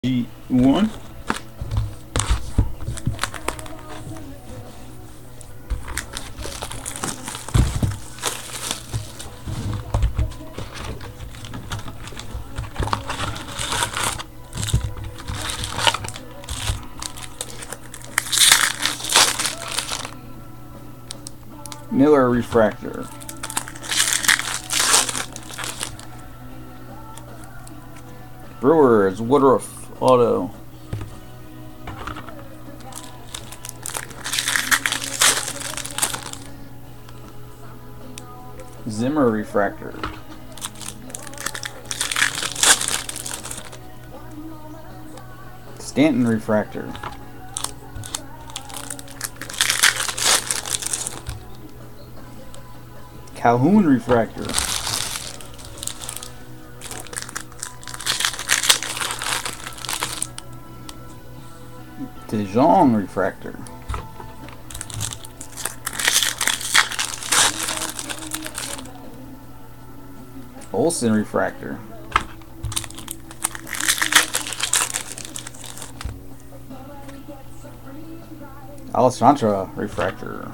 G1. Miller refractor. Brewers Woodruff auto. Zimmer refractor. Stanton refractor. Calhoun refractor. DeJong refractor. Olsen refractor. Alcantara refractor.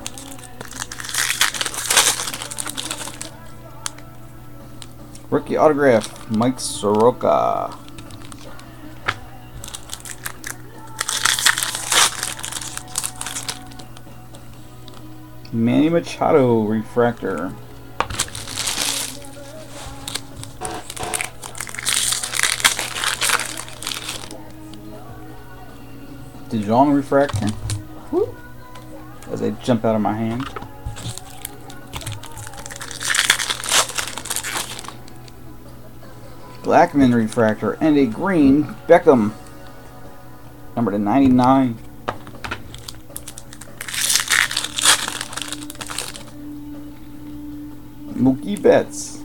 Rookie autograph, Mike Soroka. Manny Machado refractor. DeJong refractor. Woo. As they jump out of my hand. Blackman refractor and a green Beckham, number to 99. Mookie Betts.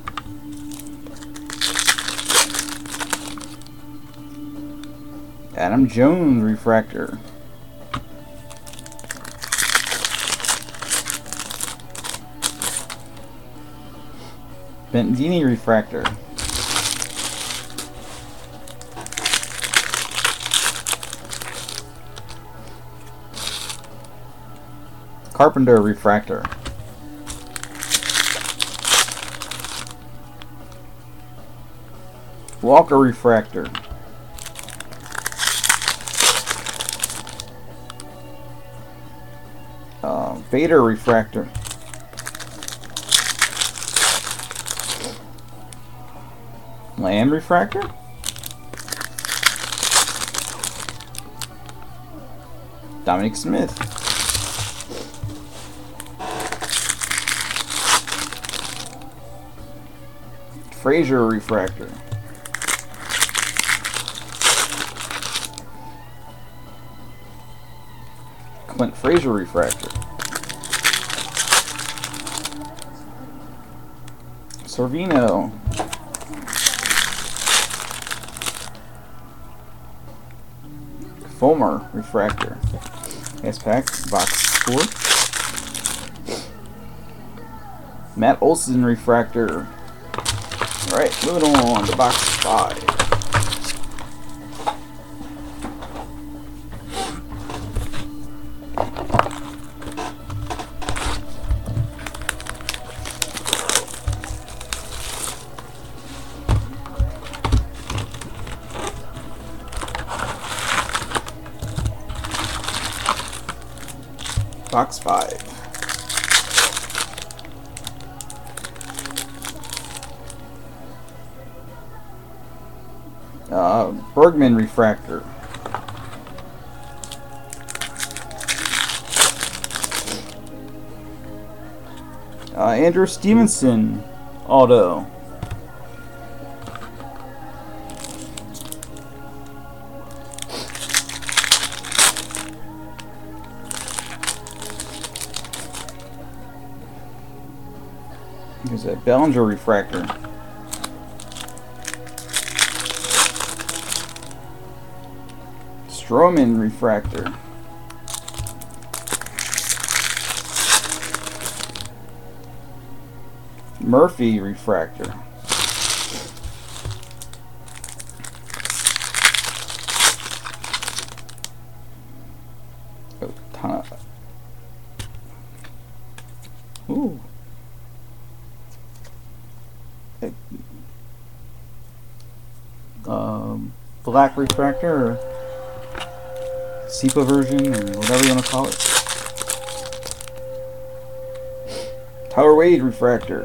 Adam Jones refractor. Bentini refractor. Carpenter refractor. Walker refractor. Vader refractor. Lamb refractor. Dominic Smith. Frazier refractor. Clint Frazier refractor. Sorvino. Fulmer refractor. S-Pack box 4. Matt Olson refractor. Alright, moving on to box 5. Box 5. Bergman refractor. Andrew Stevenson auto. Here's a Bellinger refractor. Stroman refractor. Murphy refractor. Quintana. Ooh. Black refractor, or SEPA version, or whatever you want to call it. Tyler Wade refractor.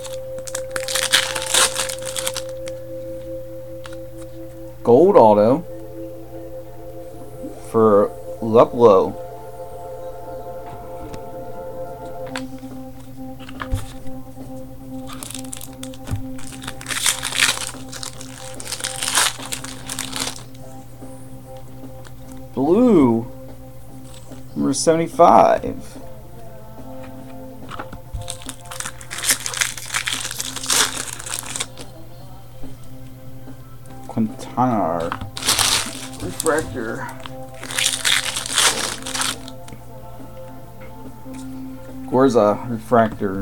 Gold auto for Luplow. Blue, number 75. Quintana refractor. Gorza refractor.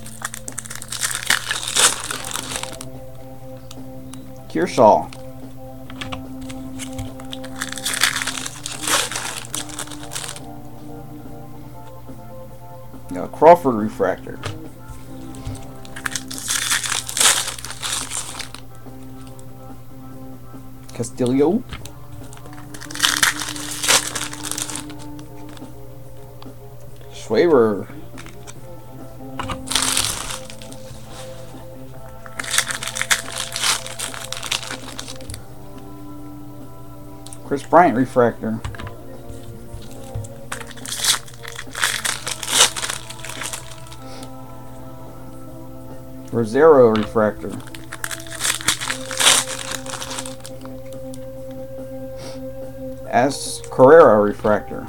Kearshaw. Crawford refractor. Castillo. Schwaber. Chris Bryant refractor. Rosero refractor. S. Carrera refractor.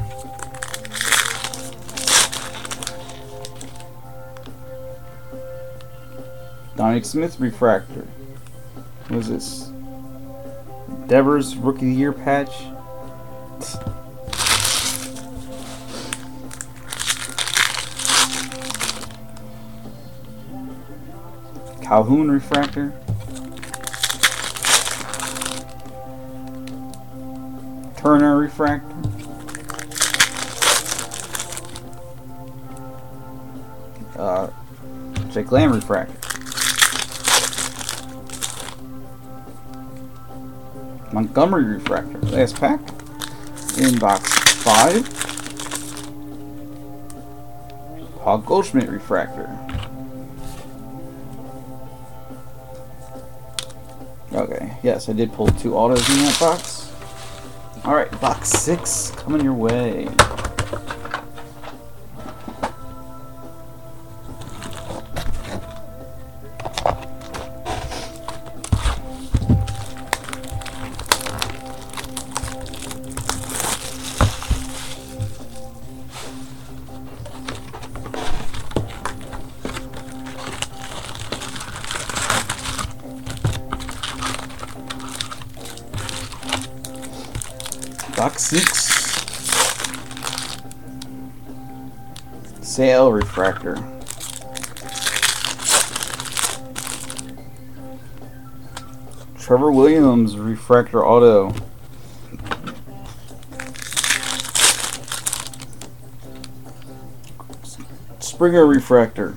Dominic Smith refractor. What is this? Devers Rookie of the Year patch. Calhoun refractor. Turner refractor. Jake Lamb refractor. Montgomery refractor. Last pack. In box 5. Paul Goldschmidt refractor. Okay, yes, I did pull 2 autos in that box. Alright, box 6 coming your way. Box 6. Sale refractor. Trevor Williams refractor auto. Springer refractor.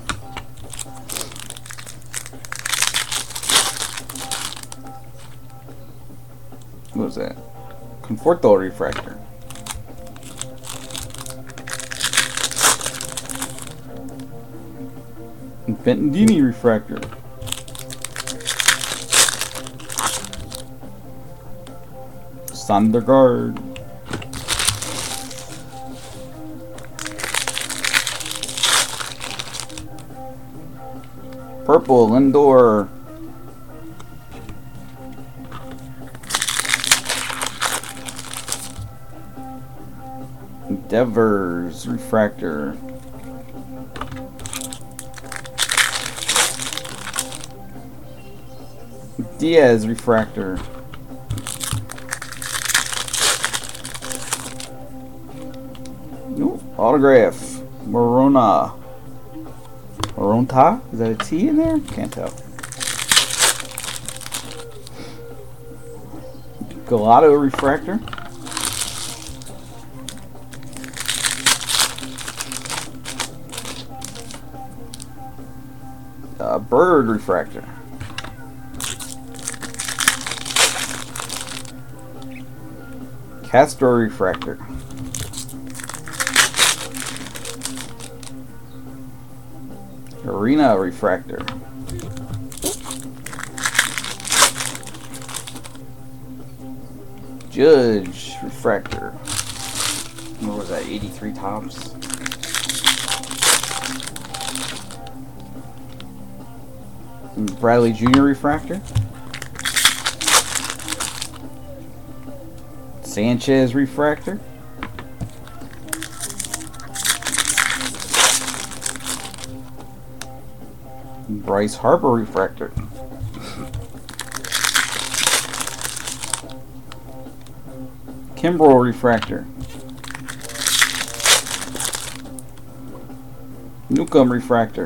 What was that? Conforto refractor. Bettendini refractor. Sondergaard. Purple Lindor. Devers refractor. Diaz refractor. Ooh, autograph. Moronta. Is that a T in there? Can't tell. Galato refractor. Bird Refractor. Castor Refractor. Arena Refractor. Judge Refractor. What was that, 83 tops? Bradley Jr. Refractor. Sanchez Refractor. Bryce Harper Refractor. Kimbrel Refractor. Newcomb Refractor.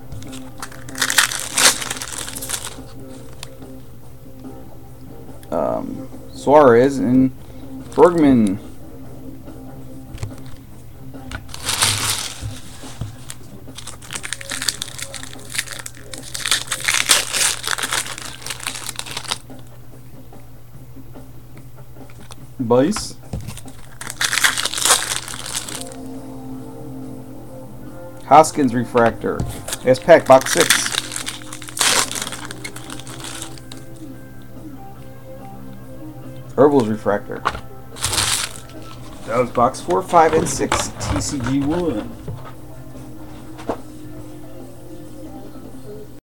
Suarez and Bergman. Bice. Hoskins Refractor. S pack box 6. Herbals Refractor. That was box 4, 5, and 6. TCG 1.